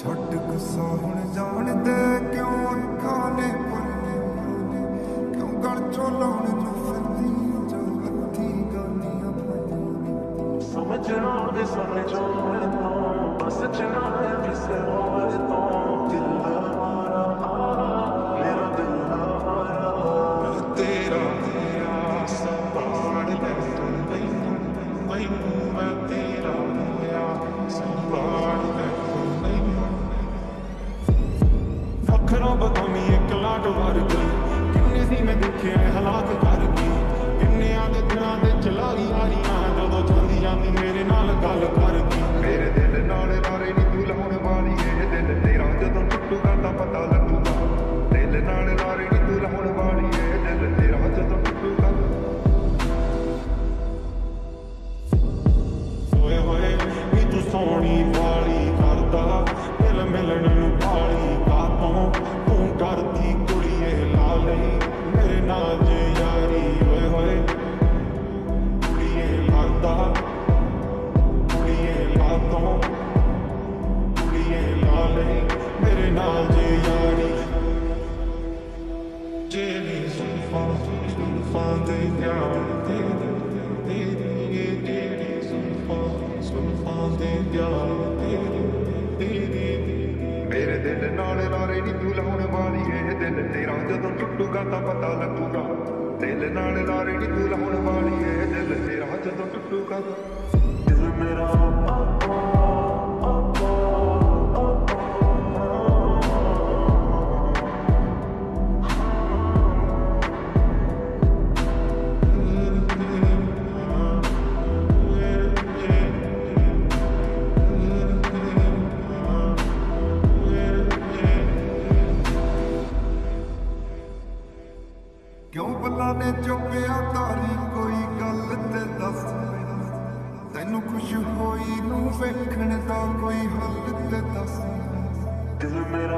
ਛੱਡ ਗੁੱਸਾ ਹੁਣ ਜਾਣਦੇ ਕਿਉਂ ਅੱਖਾਂ ਨੇ ਭਰਨੇ ਕਿਉਂ ਗਲ ਚੋਂ ਲਾਉਣ ਨੂੰ ਫਿਰਦੀ ਜੋ ਹੱਥੀ ਗਾਲੀਆਂ ਪਾਈਆਂ ਸਮਝਣਾ ਦੇ ਸਮਝ ਚੋਂ ਬਸ ਚਨਾ ਹੈ ਕਿਸੇ ਹੋਰ ਤੋਂ ਦਿਲ ਮਾਰਾ ਮੇਰਾ ਦਿਲ ਮਾਰਾ ਤੇਰਾ ਸੰਭਾਲ ਲੈ ਤੂੰ ਮੈਨੂੰ ਮੈਂ ਤੇਰਾ ਸੰਭਾਲ ਲੈ ਅੱਖਰਾਂ ਬਦਮੀ ਇੱਕ ਲਾਟ ਵਰਗੀ ਕਿੰਨੇ ਸੀ ਮੈਂ ਦੇਖਿਆ ਹਾਲਾਤ ਕਰ ਗਈ ਕਿੰਨਿਆਂ ਦੇ ਦਿਨਾਂ ਦੇ ਚਲਾ ਗਈ ਯਾਰੀਆਂ ਜਦੋਂ ਜਾਂਦੀ ਜਾਂਦੀ ਮੇਰੇ ਨਾਲ ਗੱਲ ਕਰ ਗਈ ਮੇਰੇ ਦਿਲ ਨਾਲ ਨਾਰੇ ਨੀ ਤੂੰ ਲਾਉਣ ਵਾਲੀ ਇਹ ਦਿਲ ਤੇਰਾ ਜਦੋਂ ਟੁੱਟੂਗਾ ਤਾਂ ਪਤਾ ਲੱਗੂਗਾ ਦਿਲ ਨਾਲ ਨਾਰੇ ਨੀ ਤੂੰ ਲਾਉਣ ਵਾਲੀ ਇਹ ਦਿਲ ਤੇਰਾ ਜਦੋਂ ਟੁੱਟੂਗਾ ਓਏ ਹੋਏ ਨੀ ਤੂੰ ਸੋਹਣੀ ਵਾਲੀ ਕਰਦਾ ਦਿਲ ਮਿਲਣ ਨੂੰ ਵਾਲੀ ਕਾਤੋਂ ਤੂੰ ਕਰਦੀ ਕੁੜੀਏ ਲਾ ਲਈ ਮੇਰੇ ਨਾਲ ਜੇ ਯਾਰੀ ਓਏ ਹੋਏ ਕੁੜੀਏ ਕਰਦਾ ਕੁੜੀਏ ਕਾਤੋਂ ਕੁੜੀਏ ਲਾ ਲਈ ਮੇਰੇ ਨਾਲ ਜੇ ਯਾਰੀ ਜਿਹੜੀ ਸੁਲਫਾਂ ਦੇ ਯਾਰ ਦੇ ਸੁਲਫਾਂ ਦੇ ਯਾਰ ਮੇਰੇ ਦਿਲ ਨਾਲ ਨਾਰੇ ਨੀ ਤੂੰ ਲਾਉਣ ਵਾਲੀ ਇਹ ਦਿਲ ਤੇਰਾ ਜਦੋਂ ਟੁੱਟੂਗਾ ਤਾਂ ਪਤਾ ਲੱਗੂਗਾ ਦਿਲ ਨਾਲ ਨਾਰੇ ਨੀ ਤੂੰ ਲਾਉਣ ਵਾਲੀ ਇਹ ਦਿਲ ਤੇਰਾ ਜਦੋਂ ਟੁੱਟੂਗਾ ਦਿਲ ਮੇਰਾ ਕਿਉਂ ਬੱਲਾ ਨੇ ਚੁੱਪਿਆ ਤਾਰੀ ਕੋਈ ਗੱਲ ਤੇ ਦੱਸ ਤੈਨੂੰ ਖੁਸ਼ ਹੋਈ ਨੂੰ ਵੇਖਣ ਦਾ ਕੋਈ ਹੱਲ ਤੇ ਦੱਸ ਦਿਲ ਮੇਰਾ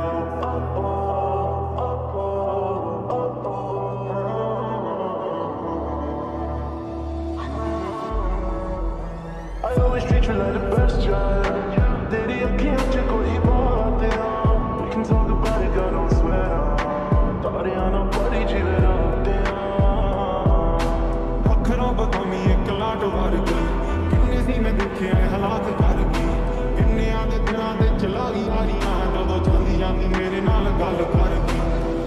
I always treat you like the best child तेरी अखियों च कोई बात है We can talk about it, girl, don't sweat तारियां ना पड़ी जिवे रात ਅੱਖਰਾਂ ਬਦਮੀ ਇੱਕ ਲਾਟ ਵਰਗੀ ਕਿੰਨੇ ਸੀ ਮੈਂ ਦੇਖਿਆ ਹਾਲਾਤ ਕਰ ਗਈ ਕਿੰਨਿਆਂ ਦੇ ਦਿਨਾਂ ਦੇ ਚਲਾ ਗਈ ਯਾਰੀਆਂ ਜਦੋਂ ਜਾਂਦੀ ਜਾਂਦੀ ਮੇਰੇ ਨਾਲ ਗੱਲ ਕਰ ਗਈ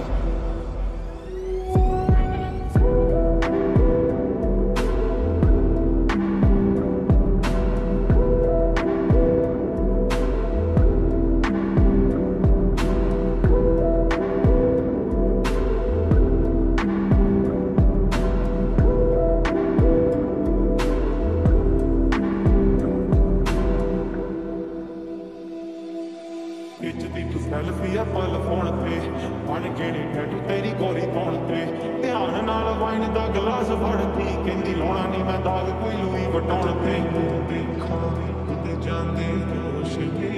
ਸੈਲਫੀ ਆ ਪਲ ਫੋਨ ਤੇ ਬਣ ਗਏ ਟੈਟੂ ਤੇਰੀ ਗੋਰੀ ਕੌਣ ਤੇ ਧਿਆਨ ਨਾਲ ਵਾਈਨ ਦਾ ਗਲਾਸ ਫੜਦੀ ਕਹਿੰਦੀ ਲਾਉਣਾ ਨਹੀਂ ਮੈਂ ਦਾਗ ਕੋਈ ਲੂਈ ਵਟਾਉਣ ਤੇ ਦੇਖਾਂ ਕਿਤੇ ਜਾਂਦੇ ਜੋਸ਼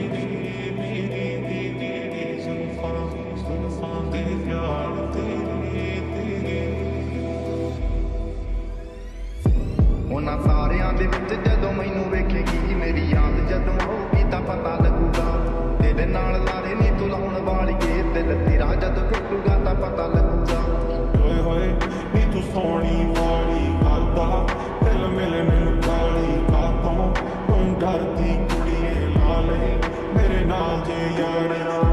ਮੇਰੀ ਸੁਲਫਾਂ ਦੇ ਪਿਆਰ ਤੇਰੇ ਉਹਨਾਂ ਸਾਰਿਆਂ ਦੇ ਵਿੱਚ ਜਦੋਂ ਮੈਨੂੰ ਵੇਖੇਗੀ ਮੇਰੀ ਯਾਦ ਜਦੋਂ ਆਊਗੀ ਤਾਂ ਪਤਾ ਲੱਗੂਗਾ ਦਿਲ ਨਾਲ ਲਾਰੇ ਨੀ ਤੂੰ ਲਾਉਣ ਵਾਲੀਏ ਦਿਲ ਤੇਰਾ ਜਦੋਂ ਟੁੱਟੂਗਾ ਤਾਂ ਪਤਾ ਲੱਗੂਗਾ ਓਏ ਹੋਏ ਨੀ ਤੂੰ ਸੋਹਣੀ ਵਾਲੀ ਕਰਦਾ ਦਿਲ ਮਿਲਣ ਨੂੰ ਕਾਲੀ ਕਾਤੋਂ ਤੂੰ ਡਰਦੀ ਕੁੜੀਏ ਲਾ ਲਈ ਮੇਰੇ ਨਾਲ ਜੇ ਯਾਰ